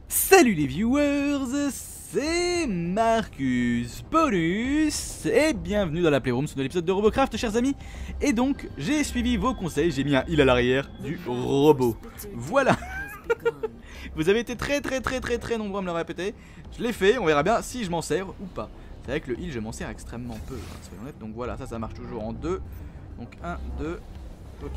Salut les viewers, c'est Marcus Paulus et bienvenue dans la Playroom sur l'épisode de Robocraft, chers amis. Et donc j'ai suivi vos conseils, j'ai mis un heal à l'arrière du robot. Voilà. Vous avez été très nombreux à me le répéter. Je l'ai fait, on verra bien si je m'en sers ou pas. C'est vrai que le heal je m'en sers extrêmement peu, hein, soyons honnêtes. Donc voilà, ça marche toujours en 2. Donc 1, 2, ok.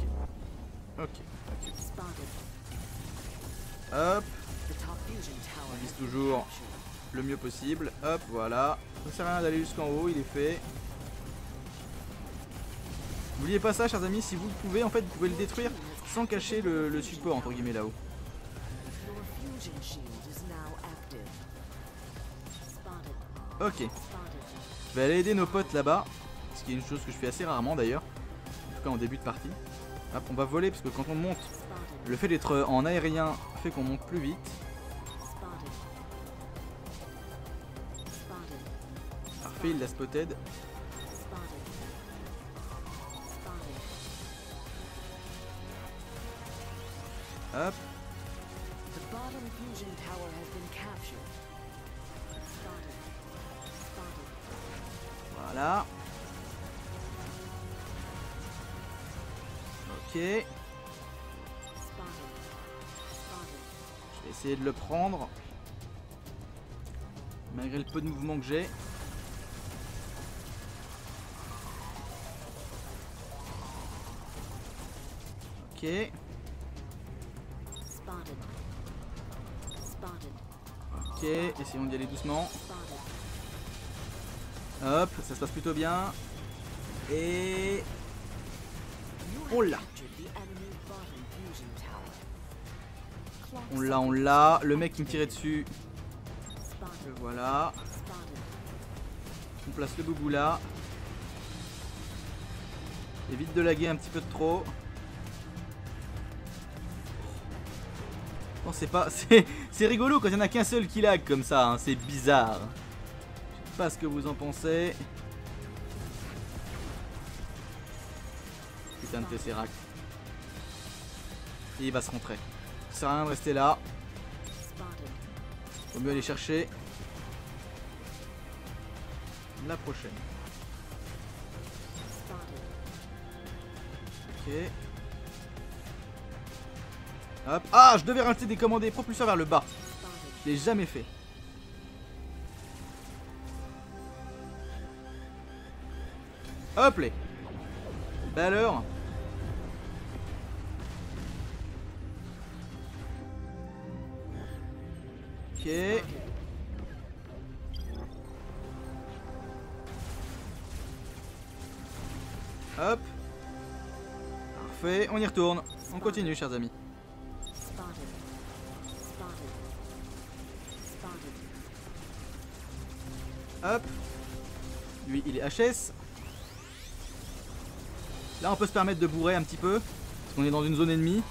Hop. On vise toujours le mieux possible. Hop, voilà. Ça sert à rien d'aller jusqu'en haut, il est fait. N'oubliez pas ça, chers amis, si vous le pouvez, en fait, vous pouvez le détruire sans cacher le support, entre guillemets, là-haut. Ok. Je vais aller aider nos potes là-bas. Ce qui est une chose que je fais assez rarement, d'ailleurs. En tout cas, en début de partie. Hop, on va voler, parce que quand on monte, le fait d'être en aérien fait qu'on monte plus vite. Parfait, il l'a spotted. Hop. Voilà. Ok. Je vais essayer de le prendre. Malgré le peu de mouvement que j'ai. Ok. Ok, essayons d'y aller doucement. Hop, ça se passe plutôt bien. Et... on l'a. On l'a. Le mec qui me tirait dessus. Le voilà. On place le boubou là. Évite de laguer un petit peu de trop. Non, c'est pas... c'est rigolo quand il n'y en a qu'un seul qui lag comme ça, hein. C'est bizarre. Je sais pas ce que vous en pensez. Putain de Tesseract. Et il va se rentrer. Ça sert à rien de rester là. Faut mieux aller chercher la prochaine. Ok. Hop. Ah, je devais rajouter des commandés propulseurs vers le bas. Je l'ai jamais fait. Hop les. Bah alors. Ok. Hop. Parfait, on y retourne. On continue, chers amis. Hop. Lui, il est HS. Là, on peut se permettre de bourrer un petit peu. Parce qu'on est dans une zone ennemie.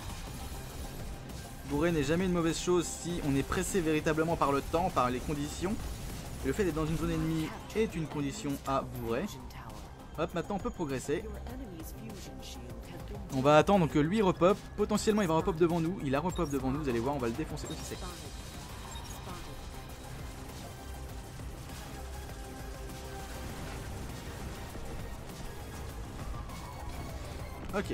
Bourrer n'est jamais une mauvaise chose si on est pressé véritablement par le temps, par les conditions. Et le fait d'être dans une zone ennemie est une condition à bourrer. Hop, maintenant on peut progresser. On va attendre que lui repop. Potentiellement il va repop devant nous. Il a repop devant nous, vous allez voir, on va le défoncer aussi sec. Ok.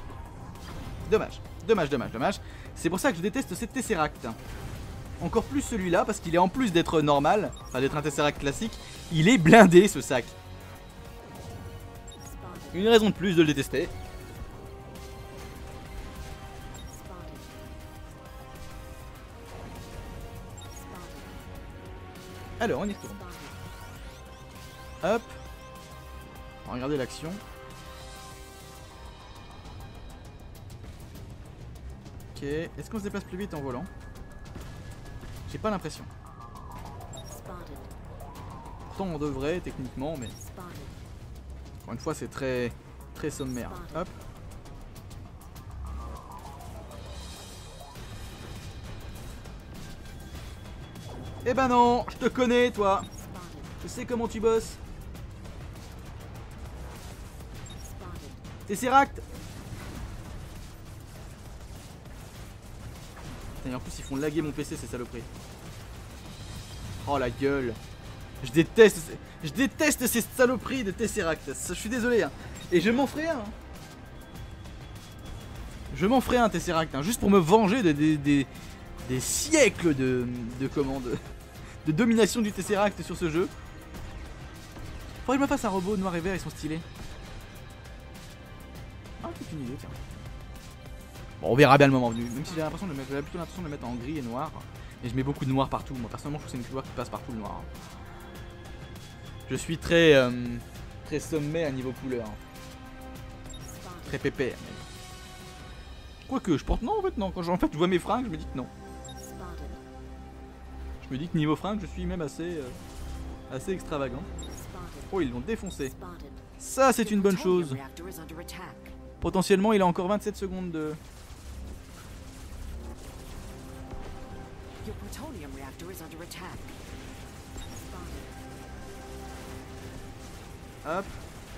Dommage. C'est pour ça que je déteste ces Tesseract. Encore plus celui-là, parce qu'il est en plus d'être normal, enfin d'être un Tesseract classique, il est blindé ce sac. Une raison de plus de le détester. Alors, on y retourne. Hop. On va regarder l'action. Ok, est-ce qu'on se déplace plus vite en volant? J'ai pas l'impression. Pourtant on devrait techniquement, mais encore une fois c'est très sommaire. Hop. Eh ben non, je te connais toi. Je sais comment tu bosses. Tesseract. Et en plus ils font laguer mon PC ces saloperies. Oh la gueule. Je déteste ces saloperies de Tesseract. Je suis désolé hein. Et je m'en ferai un. Je m'en ferai un Tesseract hein, juste pour me venger des siècles de domination du Tesseract sur ce jeu. Faudrait que je me fasse un robot noir et vert, ils sont stylés. Ah, c'est une idée, tiens. Bon, on verra bien le moment venu. Même si j'ai plutôt l'impression de le mettre en gris et noir. Et je mets beaucoup de noir partout. Moi, personnellement, je trouve que c'est une couleur qui passe partout le noir. Je suis très sommet à niveau couleur. Très pépère. Quoique, je porte non en fait, non. Quand je vois mes fringues, je me dis que non. Je me dis que niveau fringues, je suis même assez extravagant. Oh, ils l'ont défoncé. Ça, c'est une bonne chose. Potentiellement, il a encore 27 secondes de... Hop.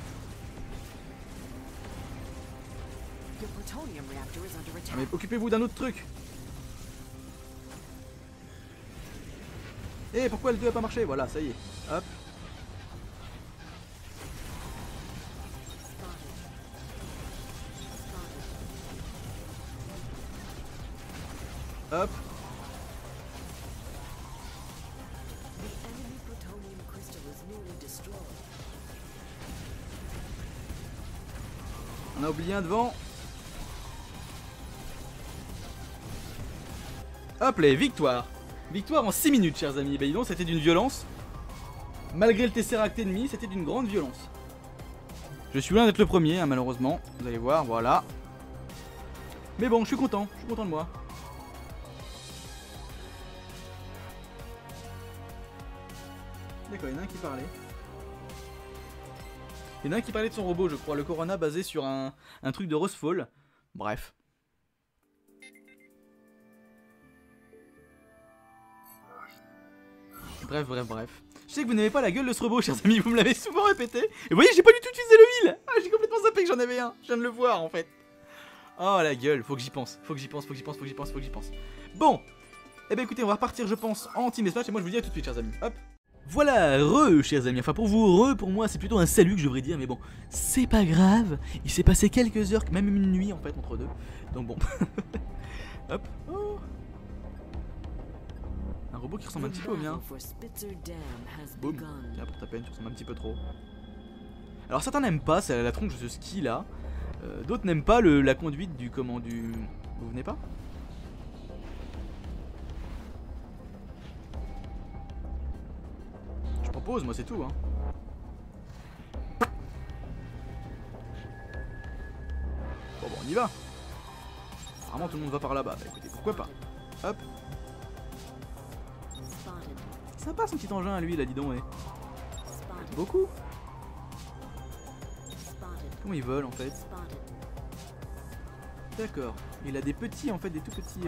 Ah, mais occupez-vous d'un autre truc. Eh, pourquoi le 2 a pas marché? Voilà, ça y est. Hop. Hop. On a oublié un devant. Hop les victoire. Victoire en 6 minutes chers amis. Ben dis donc c'était d'une violence. Malgré le Tesseract ennemi c'était d'une grande violence. Je suis loin d'être le premier hein, malheureusement. Vous allez voir voilà. Mais bon je suis content de moi. D'accord il y en a un qui parlait. Il y en a un qui parlait de son robot je crois. Le Corona basé sur un truc de Rosefall. Bref. Bref. Je sais que vous n'avez pas la gueule de ce robot, chers amis, vous me l'avez souvent répété. Et vous voyez, j'ai pas du tout utilisé le heal. Ah, j'ai complètement zappé que j'en avais un. Je viens de le voir, en fait. Oh, la gueule, faut que j'y pense. Faut que j'y pense. Bon. Eh ben écoutez, on va repartir, je pense, en team espace. Et moi, je vous dis à tout de suite, chers amis. Hop. Voilà, chers amis. Enfin, pour vous, pour moi, c'est plutôt un salut que je devrais dire. Mais bon, c'est pas grave. Il s'est passé quelques heures, même une nuit, en fait, entre deux. Donc bon. Hop. Oh. Un robot qui ressemble un petit peu au mien. Boum. Tiens, pour ta peine, tu ressembles un petit peu trop. Alors certains n'aiment pas, c'est la tronche de ce ski là. D'autres n'aiment pas la conduite du comment du... Vous venez pas? Je propose, moi c'est tout hein. Bon, on y va. Apparemment tout le monde va par là-bas. Bah écoutez, pourquoi pas. Hop. Sympa son petit engin à lui là, dis donc, ouais. Beaucoup. Comment ils volent en fait? D'accord. Il a des petits en fait, des tout petits.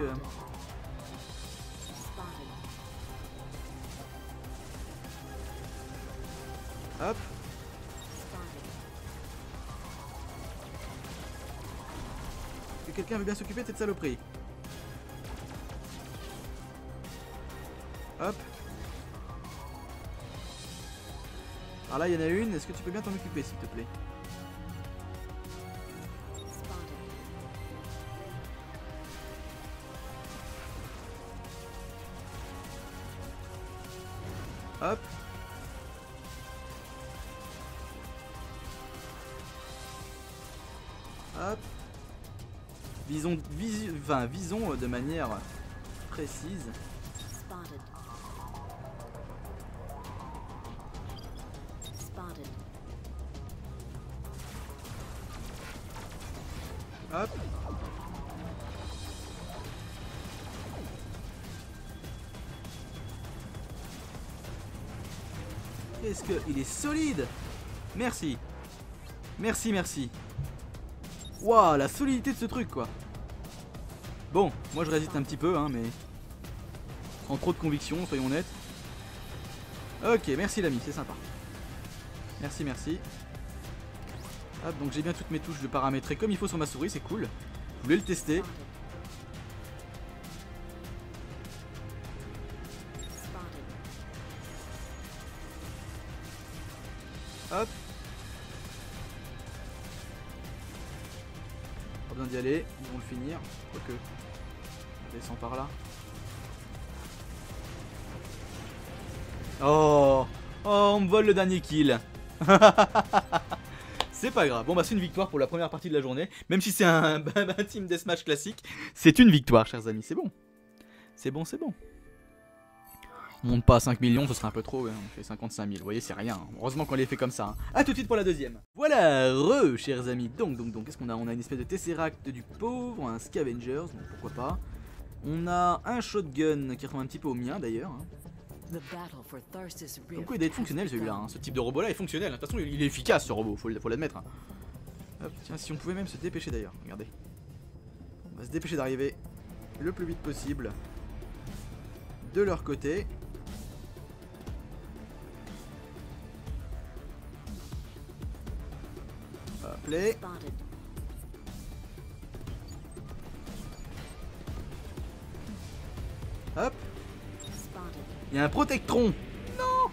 Hop. Est-ce que quelqu'un veut bien s'occuper de cette saloperie? Hop. Alors là il y en a une, est-ce que tu peux bien t'en occuper s'il te plaît? Hop. Hop. Visons de manière précise. Hop. Qu'est-ce que... Il est solide. Merci. Merci. Waouh, la solidité de ce truc quoi. Bon, moi je résiste un petit peu hein, mais... Sans trop de conviction, soyons honnêtes. Ok, merci l'ami, c'est sympa. Merci. Hop, donc j'ai bien toutes mes touches de paramétrer comme il faut sur ma souris, c'est cool. Je voulais le tester. Hop. Pas besoin d'y aller, ils vont le finir. Quoique. On descend par là. Oh, oh, on me vole le dernier kill. C'est pas grave. Bon bah c'est une victoire pour la première partie de la journée. Même si c'est un team deathmatch classique, c'est une victoire, chers amis. C'est bon. C'est bon, c'est bon. On monte pas à 5 millions, ce serait un peu trop. Hein. On fait 55 000. Vous voyez, c'est rien. Heureusement qu'on les fait comme ça. Hein. A tout de suite pour la deuxième. Voilà, chers amis. Donc, qu'est-ce qu'on a? On a une espèce de Tesseract du pauvre, un Scavengers, donc pourquoi pas. On a un shotgun qui ressemble un petit peu au mien d'ailleurs. Hein. Donc il doit être fonctionnel celui-là, hein. Ce type de robot là est fonctionnel, de toute façon il est efficace ce robot, faut l'admettre. Hein. Hop, tiens, si on pouvait même se dépêcher d'ailleurs, regardez. On va se dépêcher d'arriver le plus vite possible de leur côté. Hop, play. Hop. Il y a un protectron. Non.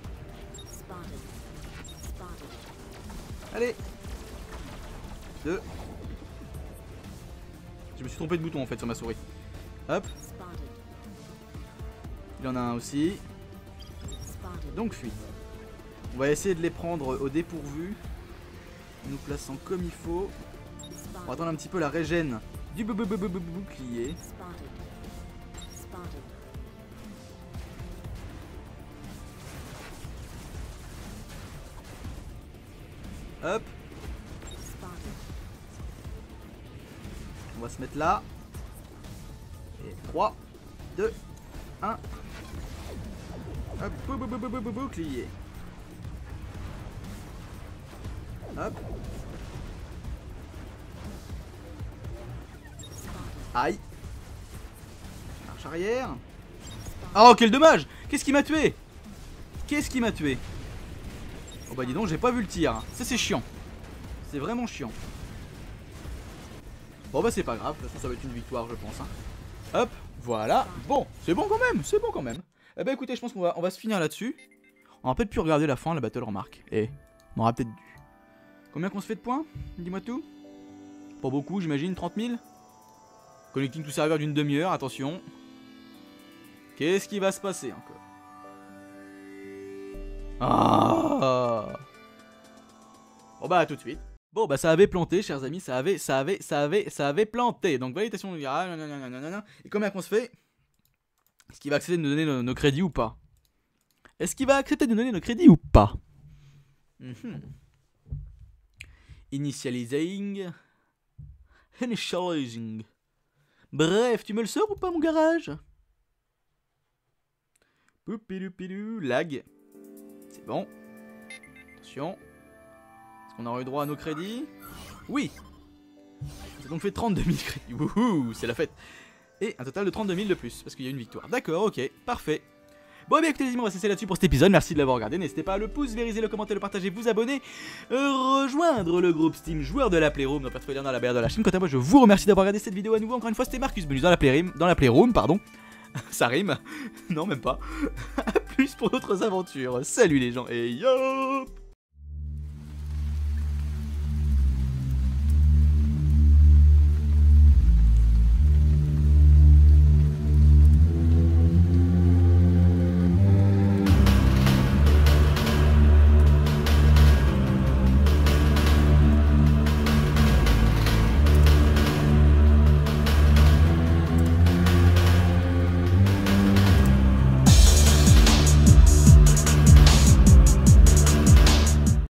Allez. 2. Je me suis trompé de bouton en fait sur ma souris. Hop. Il y en a un aussi. Donc fuite. On va essayer de les prendre au dépourvu. En nous plaçant comme il faut. On va attendre un petit peu la régène du bouclier. Hop. On va se mettre là. Et 3, 2, 1. Hop, bouclier. Hop. Aïe. Marche arrière. Oh, quel dommage. Qu'est-ce qui m'a tué? Qu'est-ce qui m'a tué? Oh bah dis donc, j'ai pas vu le tir. Ça c'est chiant. C'est vraiment chiant. Bon bah c'est pas grave, de toute façon ça va être une victoire je pense. Hein. Hop, voilà. Bon, c'est bon quand même, c'est bon quand même. Eh bah écoutez, je pense qu'on va se finir là-dessus. On va peut-être plus regarder la fin, la battle remarque. Et on aura peut-être dû. Combien qu'on se fait de points? Dis-moi tout. Pas beaucoup j'imagine, 30 000. Connecting tout serveur d'une demi-heure, attention. Qu'est-ce qui va se passer encore? Ah. Bon bah à tout de suite. Bon bah ça avait planté chers amis, ça avait planté. Donc validation de nanana. Et combien qu'on se fait? Est-ce qu'il va accepter de nous donner nos crédits ou pas? Est-ce qu'il va accepter de nous donner nos crédits ou pas? Initializing. Initializing. Bref, tu me le sors ou pas mon garage? Poupidou, lag. C'est bon. Attention. Est-ce qu'on aura eu droit à nos crédits? Oui. Ça donc fait 32 000 crédits. Wouhou, c'est la fête. Et un total de 32 000 de plus, parce qu'il y a une victoire. D'accord, ok, parfait. Bon, bien écoutez les amis, on va se laisser là-dessus pour cet épisode. Merci de l'avoir regardé. N'hésitez pas à le pouce, vérifier, le commenter, le partager, vous abonner, rejoindre le groupe Steam joueur de la Playroom, donc retrouver dans la barre de la chaîne. Quant à moi, je vous remercie d'avoir regardé cette vidéo à nouveau. Encore une fois, c'était Marcus Bonus dans la Playroom, pardon. Ça rime. Non, même pas. A plus pour d'autres aventures. Salut les gens et yo.